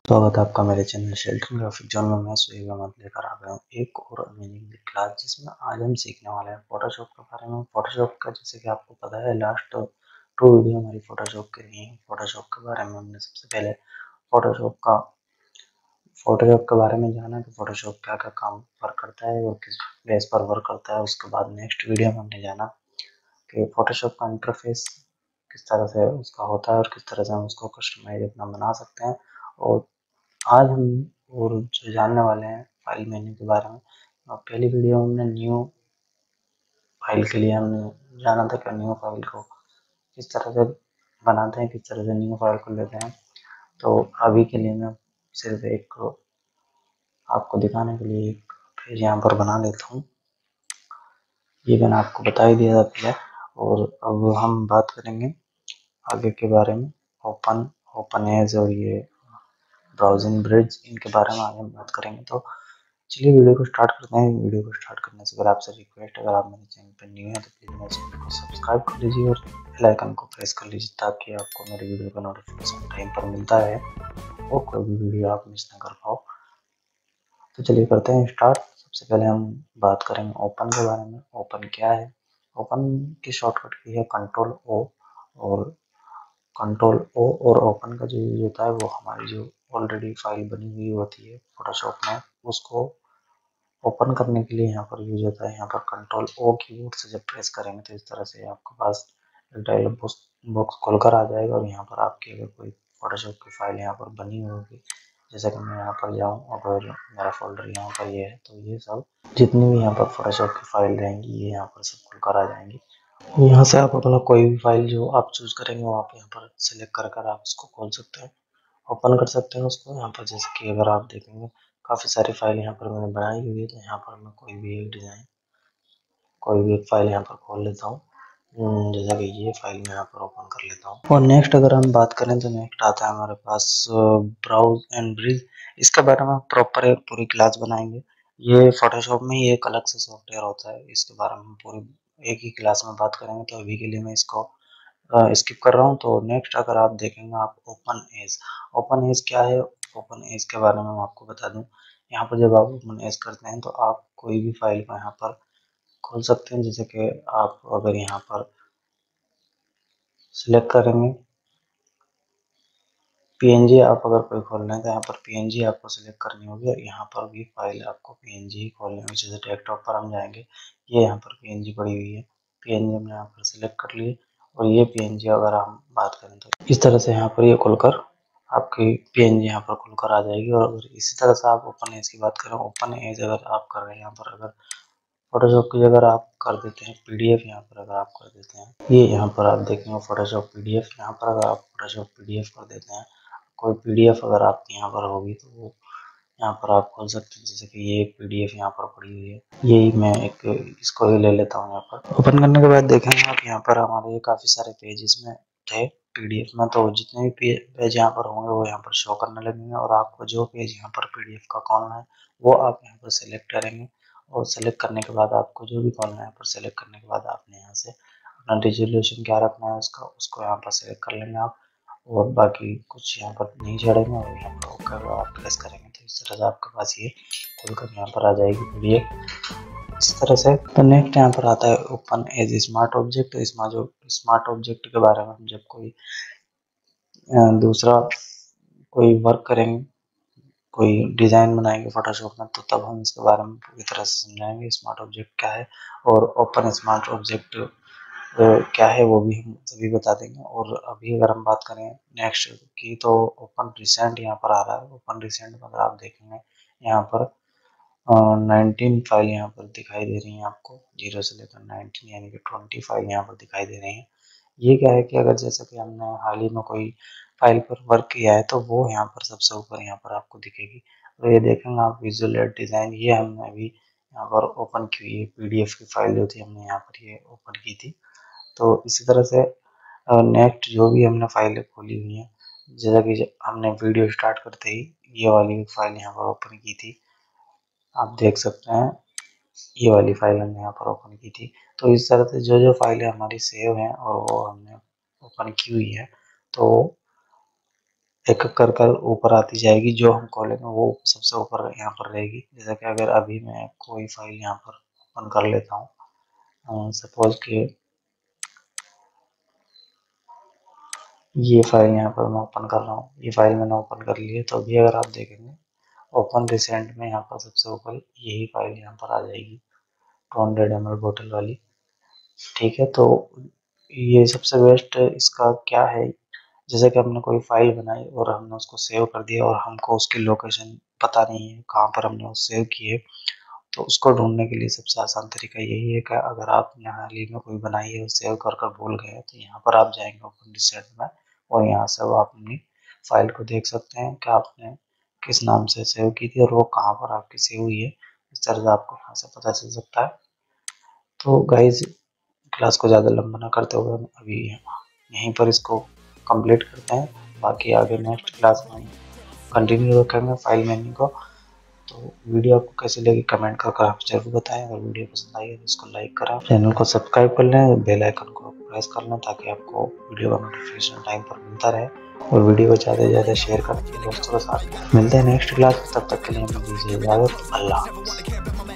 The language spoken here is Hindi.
स्वागत है आपका मेरे चैनल शेल्टन ग्राफिक जोन में। मैं सुहेल अहमद लेकर आ गया हूँ एक और अमेजिंग क्लास, जिसमें आज हम सीखने वाले हैं फोटोशॉप के बारे में। फोटोशॉप का जैसे कि आपको पता है, लास्ट 2 वीडियो हमारी फोटोशॉप की रही है। फोटोशॉप के बारे में हमने सबसे पहले फोटोशॉप का फोटोशॉप के बारे में जाना कि फोटोशॉप क्या क्या काम पर करता है और किस बेस पर वर्क करता है। उसके बाद नेक्स्ट वीडियो में हमने जाना कि फोटोशॉप का इंटरफेस किस तरह से उसका होता है और किस तरह से हम उसको कस्टमाइज अपना बना सकते हैं। और आज हम और जो जानने वाले हैं फाइल मेन्यू के बारे में। पहली वीडियो में हमने न्यू फाइल के लिए हमने जाना था कि न्यू फाइल को किस तरह से बनाते हैं, किस तरह से न्यू फाइल को लेते हैं। तो अभी के लिए मैं सिर्फ एक आपको दिखाने के लिए एक पेज यहाँ पर बना लेता हूँ। ये मैंने आपको बता ही दिया था पहले। और अब हम बात करेंगे आगे के बारे में। ओपन एज और ये ब्राउजिंग ब्रिज, इनके बारे में आगे हम बात करेंगे। तो चलिए वीडियो को स्टार्ट करते हैं। वीडियो को स्टार्ट करने से अगर आपसे रिक्वेस्ट, अगर आप मेरे चैनल पर न्यू हैं तो प्लीज़ मेरे चैनल को सब्सक्राइब कर लीजिए और बेल आइकन को प्रेस कर लीजिए, ताकि आपको मेरी वीडियो का नोटिफिकेशन टाइम पर मिलता है और कोई भी वीडियो आप मिस ना कर पाओ। तो चलिए करते हैं स्टार्ट। सबसे पहले हम बात करेंगे ओपन के बारे में। ओपन क्या है? ओपन की शॉर्टकट की है कंट्रोल ओ। और कंट्रोल ओ और ओपन का जो यूज होता है वो हमारी जो ऑलरेडी फाइल बनी हुई होती है फोटोशॉप में, उसको ओपन करने के लिए यहाँ पर यूज होता है। यहाँ पर कंट्रोल ओ कीबोर्ड से जब प्रेस करेंगे तो इस तरह से आपके पास एक डायलॉग बॉक्स खुलकर आ जाएगा और यहाँ पर आपकी अगर कोई फोटोशॉप की फाइल यहाँ पर बनी होगी, जैसे कि मैं यहाँ पर जाऊँ अगर मेरा फोल्डर यहाँ पर ये है, तो ये सब जितनी भी यहाँ पर फोटोशॉप की फाइल रहेंगी ये यहाँ पर सब खुलकर आ जाएंगी। यहाँ से आप अपना कोई भी फाइल जो आप चूज करेंगे वो आप यहाँ पर सिलेक्ट कर आप उसको खोल सकते हैं, ओपन कर सकते हैं उसको। यहाँ पर जैसे कि अगर आप देखेंगे काफ़ी सारी फाइल यहाँ पर मैंने बनाई हुई है, तो यहाँ पर मैं कोई भी एक डिज़ाइन, कोई भी एक फाइल यहाँ पर खोल लेता हूँ। जैसा कि ये फाइल मैं यहाँ पर ओपन कर लेता हूँ। और नेक्स्ट अगर हम बात करें तो नेक्स्ट आता है हमारे पास ब्राउज एंड ब्रिज। इसके बारे में प्रॉपर एक पूरी क्लास बनाएंगे। ये फोटोशॉप में ही एक अलग से सॉफ्टवेयर होता है, इसके बारे में पूरी एक ही क्लास में बात करेंगे। तो अभी के लिए मैं इसको स्किप कर रहा हूँ। तो नेक्स्ट अगर आप देखेंगे आप ओपन एज क्या है? ओपन एज के बारे में मैं आपको बता दूं। यहाँ पर जब आप ओपन एज करते हैं तो आप कोई भी फाइल को यहाँ पर खोल सकते हैं। जैसे कि आप अगर यहाँ पर सिलेक्ट करेंगे पीएनजी, आप अगर कोई खोल रहे हैं तो यहाँ पर पीएनजी आपको सिलेक्ट करनी होगी और यहाँ पर भी फाइल आपको पीएनजी ही खोलनी होगी। जैसे डेस्कटॉप पर हम जाएंगे, ये यहाँ पर पीएनजी पड़ी हुई है, पीएनजी हमने यहाँ पर सिलेक्ट कर लिए। और ये पीएनजी अगर हम बात करें तो इस तरह से यहाँ पर ये खुलकर आपकी पीएनजी यहाँ पर खुलकर आ जाएगी। और अगर इसी तरह से आप ओपन एज की बात करें, ओपन एज अगर आप कर रहे हैं यहाँ पर, अगर फोटोशॉप की अगर आप कर देते हैं पीडीएफ, यहाँ पर अगर आप कर देते हैं, ये यहाँ पर आप देखेंगे फोटोशॉप पीडीएफ, यहाँ पर अगर आप फोटोशॉप पीडीएफ कर देते हैं, कोई पीडीएफ अगर आपके यहाँ पर होगी तो वो यहाँ पर आप खोल सकते हैं। जैसे कि ये एक पीडीएफ यहाँ पर पड़ी हुई है, यही मैं एक इसको ही ले लेता हूँ। यहाँ पर ओपन करने के बाद देखेंगे आप, यहाँ पर हमारे काफ़ी सारे पेज इसमें थे पीडीएफ में। तो जितने भी पेज यहाँ पर होंगे वो यहाँ पर शो करने लगेंगे और आपको जो पेज यहाँ पर पीडीएफ का खोलना है वो आप यहाँ पर सेलेक्ट करेंगे। और सेलेक्ट करने के बाद आपको जो भी खोलना है यहाँ पर सेलेक्ट करने के बाद आपने यहाँ से अपना रेजोल्यूशन क्या रखना है उसका, उसको यहाँ पर सेलेक्ट कर लेंगे आप। और बाकी कुछ यहाँ पर नहीं छेड़ेंगे और यहाँ पर ओके आप प्रेस करेंगे तो इस तरह से आपके पास ये खुलकर यहाँ पर आ जाएगी पीडीएफ इस तरह से। तो नेक्स्ट यहाँ पर आता है open as smart object. Smart object के बारे में हम जब कोई दूसरा कोई वर्क करेंगे, कोई डिज़ाइन बनाएंगे फोटोशॉप में, तो तब हम इसके बारे में पूरी तरह से समझाएंगे स्मार्ट ऑब्जेक्ट क्या है और ओपन स्मार्ट ऑब्जेक्ट क्या है वो भी हम सभी बता देंगे। और अभी अगर हम बात करें नेक्स्ट की, तो ओपन रिसेंट यहाँ पर आ रहा है। ओपन रिसेंट में अगर आप देखेंगे यहाँ पर 19 फाइल यहाँ पर दिखाई दे रही हैं आपको, 0 से लेकर 19 यानी कि 20 फाइल यहाँ पर दिखाई दे रही हैं। ये क्या है कि अगर जैसे कि हमने हाल ही में कोई फाइल पर वर्क किया है तो वो यहाँ पर सबसे ऊपर यहाँ पर आपको दिखेगी। तो ये देखेंगे आप विजुअल डिज़ाइन, ये हमने अभी यहाँ पर ओपन की हुई है पीडीएफ की फाइल जो थी, हमने यहाँ पर ये ओपन की थी। तो इसी तरह से नेक्स्ट जो भी हमने फाइलें खोली हुई हैं, जैसा कि हमने वीडियो स्टार्ट करते ही ये वाली फाइल यहाँ पर ओपन की थी, आप देख सकते हैं ये वाली फाइल हमने यहाँ पर ओपन की थी। तो इस तरह से जो जो फाइलें हमारी सेव हैं और वो हमने ओपन की हुई है, तो एक एक कर कर ऊपर आती जाएगी, जो हम खोलेंगे वो सबसे ऊपर यहाँ पर रहेगी। जैसे कि अगर अभी मैं कोई फाइल यहाँ पर ओपन कर लेता हूँ, सपोज कि ये फाइल यहाँ पर मैं ओपन कर रहा हूँ, ये फाइल मैंने ओपन कर ली है, तो अभी अगर आप देखेंगे ओपन रिसेंट में यहाँ पर सबसे ऊपर यही फाइल यहाँ पर आ जाएगी, 200 ml बोतल वाली। ठीक है, तो ये सबसे बेस्ट इसका क्या है, जैसे कि हमने कोई फाइल बनाई और हमने उसको सेव कर दिया और हमको उसकी लोकेशन पता नहीं है कहाँ पर हमने वो सेव की है, तो उसको ढूंढने के लिए सबसे आसान तरीका यही है कि अगर आपने हाल ही में कोई बनाई है और सेव कर कर भूल गए तो यहाँ पर आप जाएंगे ओपन रिसेंट में, और यहाँ से वो आप अपनी फाइल को देख सकते हैं कि आपने किस नाम से सेव की थी और वो कहाँ पर आपकी सेव हुई है। इस तरह से आपको यहाँ से पता चल सकता है। तो गाइज, क्लास को ज़्यादा लंबा ना करते हुए हम अभी यहीं पर इसको कंप्लीट करते हैं, बाकी आगे नेक्स्ट क्लास में हम कंटिन्यू रखेंगे फाइल मेन्यू को। तो वीडियो आपको कैसी लगी कमेंट कर आप जरूर बताएं। अगर वीडियो पसंद आई है तो इसको लाइक करें, चैनल को सब्सक्राइब कर लें, बेल आइकन को प्रेस कर लें ताकि आपको वीडियो का नोटिफिकेशन टाइम पर मिलता रहे, और वीडियो को ज़्यादा से ज़्यादा शेयर करें दोस्तों के साथ। मिलते हैं नेक्स्ट क्लास में, तब तक के लिए हमें दीजिए इजाज़त। अल्लाह हाफ़िज़।